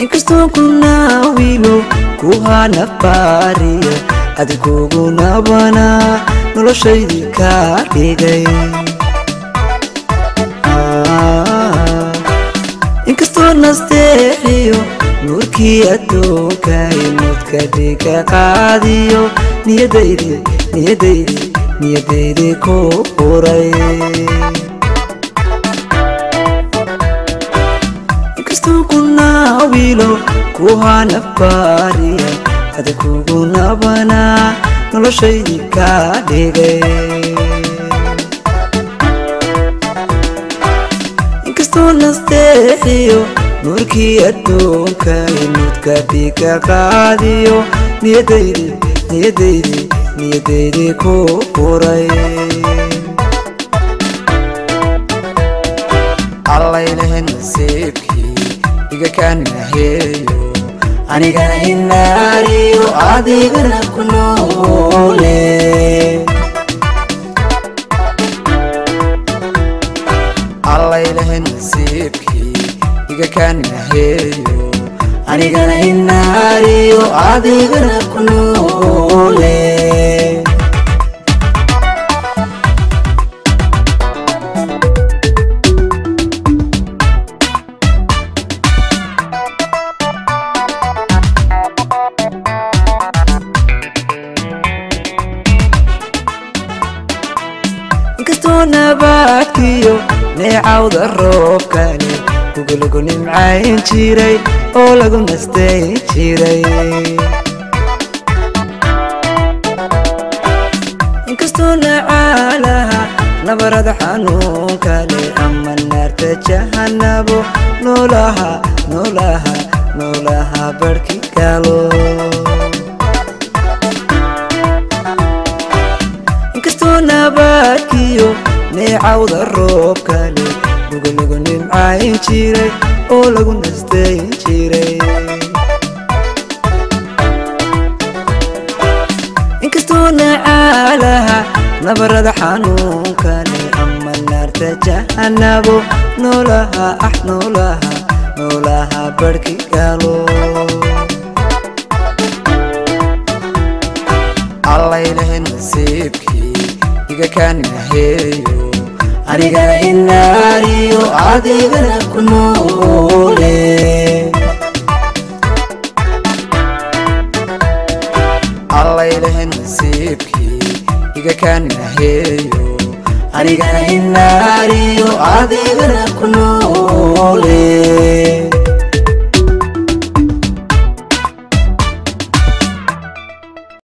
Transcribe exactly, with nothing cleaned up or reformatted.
inkastoo kuna wiilo ku hana baariyo adigu nabana noloshaydi ka dhigay inkastoo nasteexiyo nurkii adduunka inudka dhiga qaadiyo niyadaydi niyadaydi niyadaydi ku furay inkastoo kuna wiilo ku hana baariyo adigu nabana noloshaydi ka dhigay inkastoo nasteexiyo nurkii adduunka inudka dhiga qaadiyo niyadaydi niyadaydi niyadaydi ku furay allaylahe nasiibkii iga kaanaheeyo anigana inaariyo adigana ku noole allaylahe nasiibkii iga kaanaheeyo anigana inaariyo adigana ku noole inkastoo nabaadkiyo neecawda roobkani kugalagu nimcayn jiray oo lagu nastayn jiray inkastoo nacaalaha nabarada xanuunkale ama naarta jahanabo noolaha noolaha noolaha barhki galo inkastoo nabaadkiyo neecawda roobkale kugalagu nimcayn jiray oo lagu nastayn jiray inkastoo nacaalaha nabarada xanuunkale ama naarta jahanabo noolaha ah noolaha noolaha barhki galo allaylahe nasiibkii iga kaanaheeyo anigana inaariyo adigana ku noole allaylahe nasiibkii iga kaanaheeyo anigana inaariyo adigana ku noole